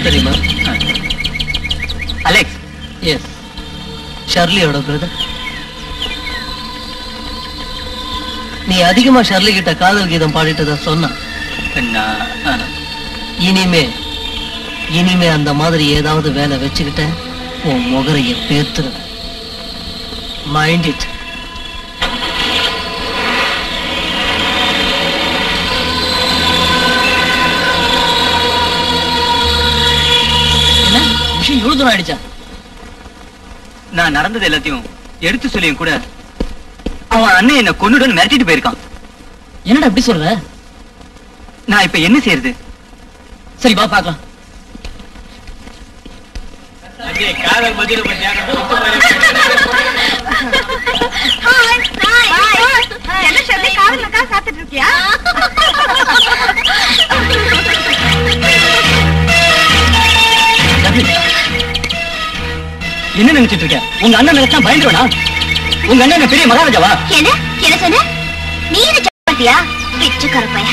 தெரியுமா? Alex. Yes, ஷர்லியோட brother. நீ அதிகமா ஷர்லி கிட்ட காதல் கீதம் பாடிட்டத சொன்ன. இனிமே அந்த மாதிரி ஏதாவது வேலை வச்சுக்கிட்ட உன் முகரைய பேத்துற. Mind it. என்ன விஷயம் இவ்வளவு தூரம் ஆயிடுச்சா? நான் நடந்தது எல்லாத்தையும் எடுத்து சொல்லியும் கூட அவன் அண்ணன் என்ன கொன்னுடன் மிரட்டிட்டு போயிருக்கான். என்னடா எப்படி சொல்ற? நான் இப்ப என்ன செய்யறது? சரி வா பாக்கலாம். காதல் மதியில காத்துட்டு இருக்கியா? என்ன நினைச்சிட்டு இருக்க? உங்க அண்ணன் நினைச்சா பயந்துருவா? உங்க அண்ணன் பெரிய மகாராஜாவா? என்ன சொன்ன? நீ பாத்தியா? பிச்சைக்காரப்பைய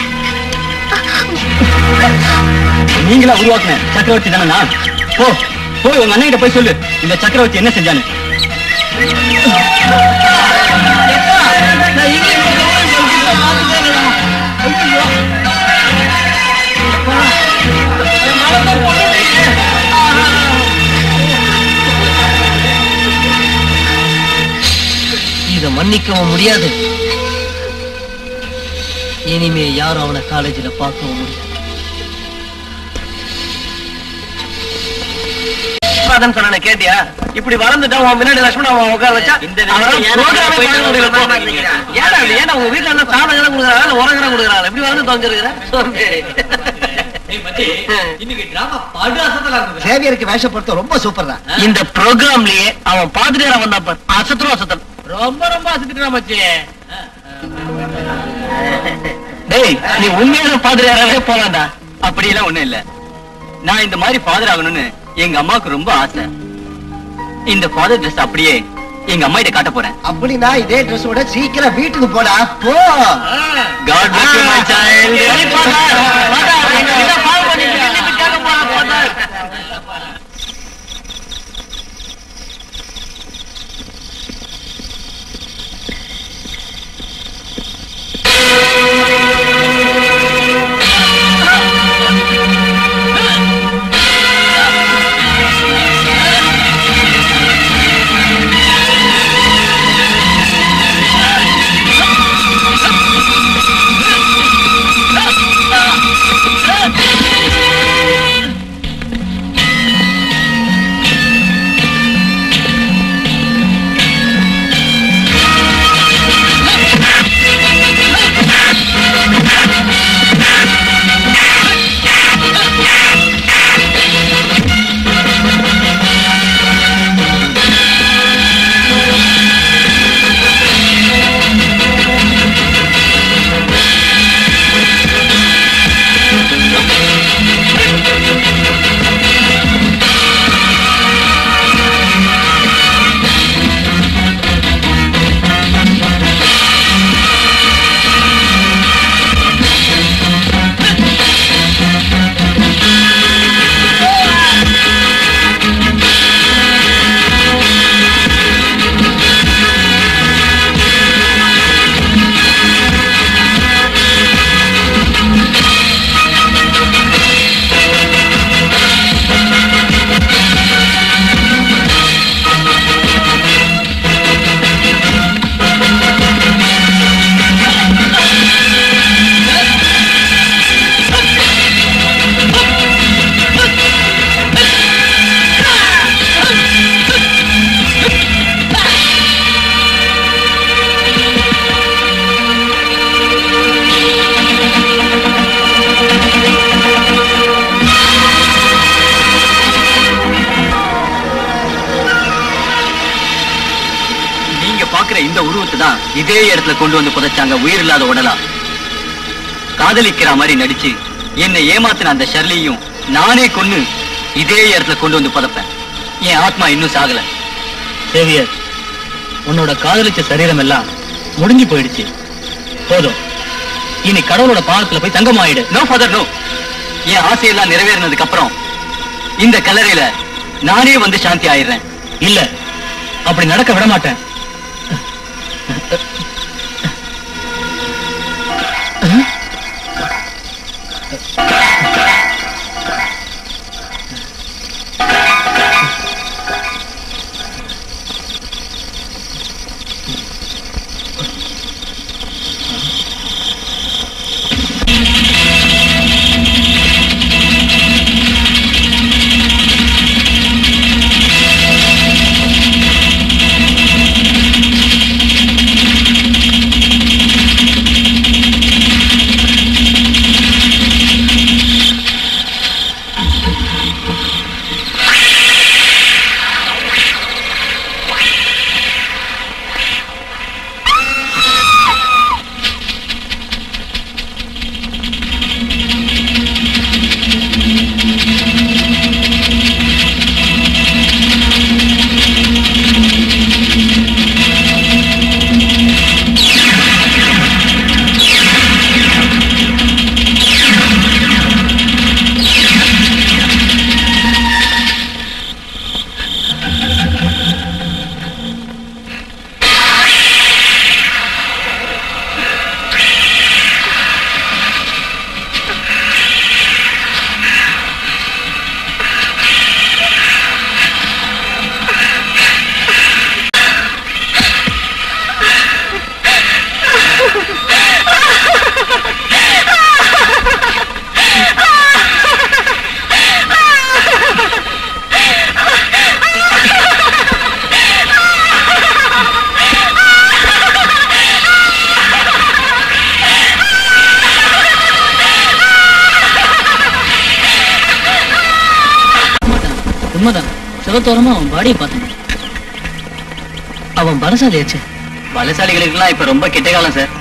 நீங்களா உருவாக்குன சக்கரவர்த்தி தானே நான்? போய் உங்க அண்ணன் போய் சொல்லு இந்த சக்கரவர்த்தி என்ன செஞ்சானு. இத மன்னிக்கவும் முடியாது. இனிமே யாரும் அவனை காலேஜில் பார்க்கவும் முடியாது. சொன்ன கேட்டியா? இப்படி வளர்ந்துட்டா உன் முன்னாடி லட்சுமணன் அவன் உட்கார வச்சா ஏன்னா உங்க வீட்டுல என்ன சாதகம் கொடுக்குறாங்க, உரங்கடம் கொடுக்குறாங்க. எப்படி வந்து தொலைஞ்சிருக்கிற? சேவியருக்கு வேஷப்படுத்த ரொம்ப சூப்பர் தான். இந்த ப்ரோக்ராம்லயே அவன் பாத்துட்டே வந்தா அசத்துரும் அசத்தல். ரொம்ப ரொம்ப அசத்துட்டு மச்சி. டேய், நீ உண்மையான பாதிரியாராவே போலாம்டா. அப்படி எல்லாம் ஒண்ணும் இல்ல. நான் இந்த மாதிரி ஃபாதர் ஆகணும்னு எங்க அம்மாவுக்கு ரொம்ப ஆசை. இந்த ஃபாதர் ட்ரெஸ் அப்படியே எங்க அம்மா கிட்ட காட்ட போறேன். அப்படின்னா இதே ட்ரெஸ்ஸோட சீக்கிரம் வீட்டுக்கு போடா. போ. God bless you my child. இந்த உருவத்தை தான் இதே இடத்துல கொண்டு வந்து புதைச்சாங்க. உயிர் இல்லாத உடலா காதலிக்கிற மாதிரி நடிச்சு என்னை ஏமாத்தின அந்த ஷர்லியும் நானே கொன்னு இதே இடத்துல கொண்டு வந்து புதைப்பேன். என் ஆத்மா இன்னும் சாகல. சேவியர், உன்னோட காதலிச்ச சரீரம் எல்லாம் முடிஞ்சு போயிடுச்சு. போதும், இனி கடவுளோட பாதத்துல போய் தங்கமாயிடு. No Father, no. என் ஆசையெல்லாம் நிறைவேறினதுக்கு அப்புறம் இந்த கல்லறையில நானே வந்து சாந்தி ஆயிடுறேன். இல்ல, அப்படி நடக்க விட மாட்டேன். சிவத்தோரமா அவன் பாடியை பார்த்தான். அவன் பலசாலியாச்சு. பலசாலிகளுக்கெல்லாம் இப்ப ரொம்ப கெட்ட காலம் சார்.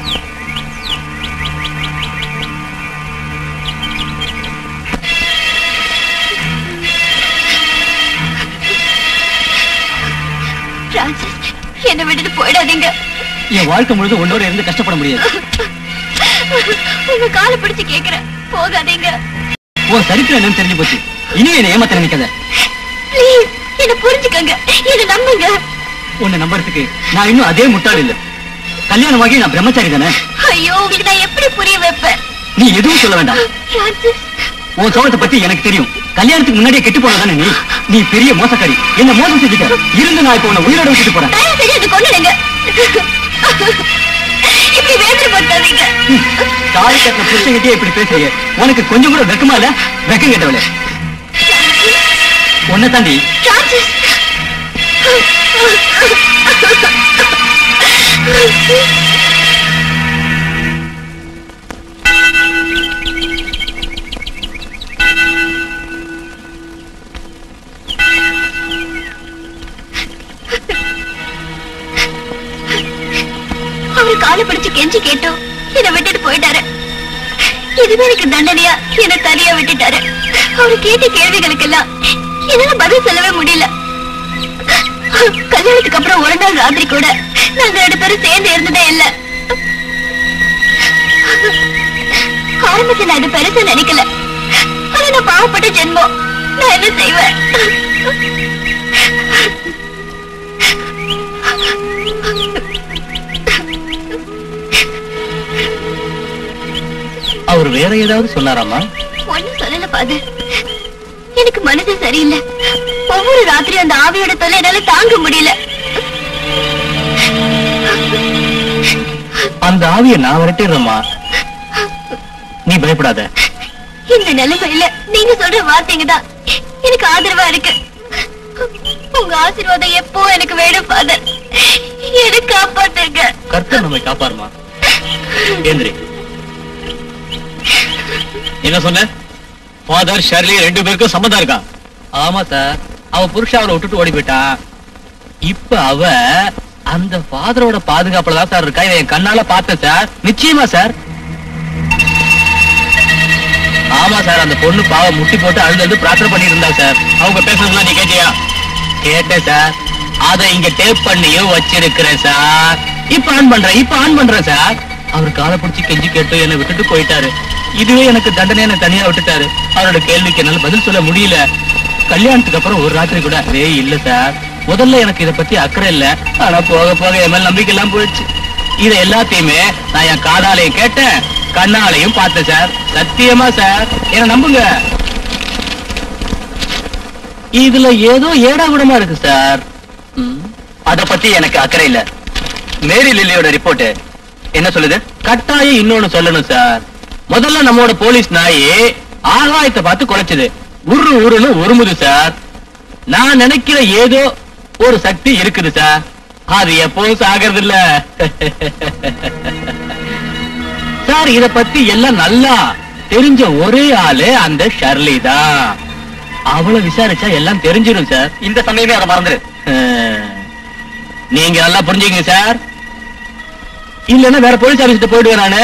என்ன விட்டுட்டு போயிடாதீங்க. என் வாழ்க்கை முழுது உன்னோட இருந்து கஷ்டப்பட முடியாது. உங்க காலை பிடிச்சு கேக்குறேன், போகாதீங்க. ஓ சரித்திரம் என்னன்னு தெரிஞ்சு போச்சு. இனி என்ன ஏமாத்த நினைக்காத. ப்ளீஸ் என்ன புரிஞ்சுக்கங்க, என்ன நம்புங்க. உன்னை நம்புறதுக்கு நான் இன்னும் அதே முட்டாள் இல்ல. கல்யாணமாகி நான் பிரம்மச்சாரி தானே. ஐயோ, உங்களுக்கு நான் எப்படி புரிய வைப்பேன்? நீ எதுவும் சொல்ல வேண்டாம். உன் சோகத்தை பத்தி எனக்கு தெரியும். கல்யாணத்துக்கு முன்னாடியே கெட்டு போனதானே நீ. நீ பெரிய மோசக்காரி. என்ன மோசம் செஞ்சுட்ட. இருந்து நான் இப்ப உன்னை உயிரோட விட்டுட்டு போறேன். கொண்டுடுங்க. இப்படி வேதனைப்படுத்தாதீங்க. தாலி கட்டின புருஷன்கிட்டே இப்படி பேசுறீங்க. உனக்கு கொஞ்சம் கூட வெக்கமா இல்ல? வெக்கம் கேட்டவளே. உன்னை தாண்டி அவரு காலை பிடிச்சு கெஞ்சி கேட்டோம், என்னை விட்டுட்டு போயிட்டாரு. இதுவே எனக்கு தண்டனையா என்ன தனியா விட்டுட்டாரு. அவரு கேட்ட கேள்விகளுக்கெல்லாம் என்னால பதில் சொல்லவே முடியல. கல்யாணத்துக்கு அப்புறம் ஒரு நாள் ராத்திரி கூட நாங்க 2 பேரும் சேர்ந்து இருந்ததே இல்ல. ஆரம்பத்தில் நான் இது பெருசா நினைக்கல. ஆனா நான் பாவப்பட்ட ஜென்மம். நான் என்ன செய்வேன்? அவர் வேற ஏதாவது சொன்னாராமா? ஒண்ணும் சொல்லல ஃபாதர். எனக்கு மனசு சரியில்லை. ஒவ்வொரு ராத்திரியும் அந்த ஆவியோட தொல்லை என்னால தாங்க முடியல. அந்த ஆவியை நான் விரட்டிடுறேம்மா, நீ பயப்படாத. இந்த நிலைமையில நீங்க சொல்ற வார்த்தைங்க தான் எனக்கு ஆதரவா இருக்கு. உங்க ஆசீர்வாதம் எப்போ எனக்கு வேணும் ஃபாதர். எனக்கு காப்பாத்துங்க. கர்த்தர் நம்மை காப்பாருமா. ஏந்திரி. என்ன சொன்ன? ஃபாதர் ஷர்லி 2 பேருக்கும் சம்மதம் இருக்கா? ஆமா சார். அவ புருஷன் அவளை விட்டுட்டு ஓடி போயிட்டா. இப்ப அவ அந்த ஃபாதரோட பாதுகாப்புல தான் சார் இருக்கா. இதை என் கண்ணால பார்த்தேன் சார். நிச்சயமா சார். ஆமா சார். அந்த பொண்ணு பாவம் முட்டி போட்டு அழுது பிரார்த்தனை பண்ணிட்டு இருந்தா சார். அவங்க பேசுறதுலாம் நீ கேட்டியா? கேட்டேன் சார். அதை இங்க டேப் பண்ணியும் வச்சிருக்கிறேன் சார். இப்ப ஆன் பண்றேன் சார். அவர் காலை பிடிச்சி கெஞ்சி கேட்டு என்னை விட்டுட்டு போயிட்டாரு. இதுவே எனக்கு தண்டனை. என்ன தனியா விட்டுட்டாரு. அவரோட கேள்விக்கு என்னால பதில் சொல்ல முடியல. கல்யாணத்துக்கு அப்புறம் ஒரு ராத்திரி கூட இல்ல சார். முதல்ல எனக்கு இத பத்தி அக்கறை இல்ல. ஆனா போக போக என் மேல நம்பிக்கை எல்லாம் போயிடுச்சு. இத எல்லாத்தையுமே நான் என் காதாலையும் கேட்டேன், கண்ணாலையும் பார்த்தேன் சார். சத்தியமா சார், என்ன நம்புங்க. இதுல ஏதோ ஏடாகுடமா இருக்கு சார். அத பத்தி எனக்கு அக்கறை இல்ல. மேரி லில்லியோட ரிப்போர்ட் என்ன சொல்லுது? கட்டாயம் இன்னொன்னு சொல்லணும் சார். முதல்ல நம்மோட போலீஸ் நாயி ஆகாயத்தை பார்த்து குலைச்சது. உருன்னு உருமுது சார். நான் நினைக்கிற ஏதோ ஒரு சக்தி இருக்குது சார். அது எப்பவும் சாகிறது இல்ல சார். இத பத்தி எல்லாம் நல்லா தெரிஞ்ச ஒரே ஆளு அந்த ஷர்லி தான். அவளை விசாரிச்சா எல்லாம் தெரிஞ்சிடும் சார். இந்த சமயமே அதை மறந்துரு. நீங்க நல்லா புரிஞ்சுங்க சார். இல்லன்னா வேற போலீஸ் ஆபீஸ்க்கு போயிடுவேன் நானு.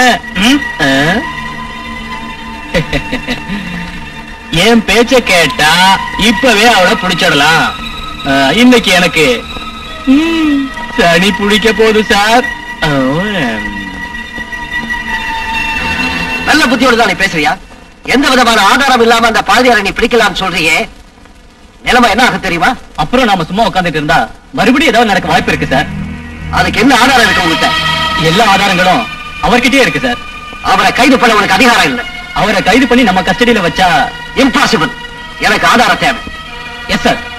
என் பேச்ச கேட்டா இப்பவே அவளை புடிச்சிடலாம். இன்னைக்கு எனக்கு சனி பிடிக்க போகுது சார். நல்ல புத்தியோடு தான் நீ பேசுறியா? எந்த விதமான ஆதாரம் இல்லாம அந்த பாதியாரை நீ பிடிக்கலாம்னு சொல்றியே, நிலைமை என்ன ஆக தெரியுமா? அப்புறம் நாம சும்மா உட்காந்துட்டு இருந்தா மறுபடியும் ஏதாவது நடக்க வாய்ப்பு இருக்கு சார். அதுக்கு என்ன ஆதாரம் இருக்கு உங்ககிட்ட? எல்லா ஆதாரங்களும் அவர்கிட்டயே இருக்கு சார். அவரை கைது பண்ண உனக்கு அதிகாரம் இல்லை. அவரை கைது பண்ணி நம்ம கஸ்டடியில வச்சா இம்பாசிபிள். எனக்கு ஆதாரம் தேவை. Yes sir.